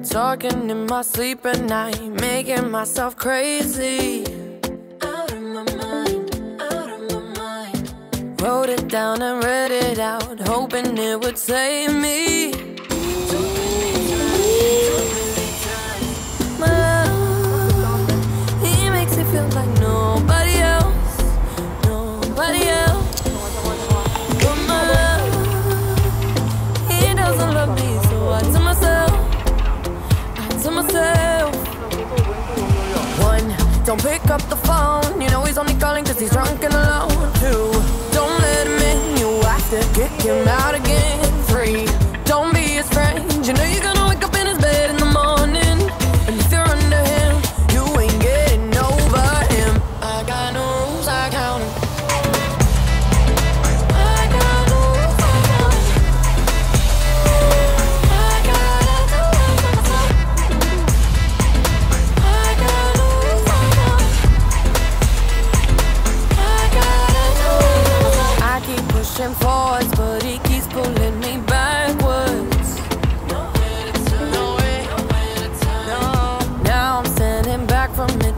talking in my sleep at night, making myself crazy. Out of my mind, out of my mind. Wrote it down and read it out, hoping it would save me. My love, he makes it feel like nobody else, nobody else. But my love, he doesn't love me, so I tell myself, one, don't pick up the phone. You know he's only calling cause he's drunk and alone. Two, don't let him in. You have to kick him out again. Three, don't be his friend. You know you're gonna wake up in his bed in the morning, and if you're under him, you ain't getting over him. I got no rules, I count him. I got no rules, I count him. I gotta do it for myself. I got no rules, I count him. I gotta do it for myself. I keep pushing forwards, but he keeps pulling me backwards. Nowhere to turn, nowhere to turn. No. Now I'm standing back from him.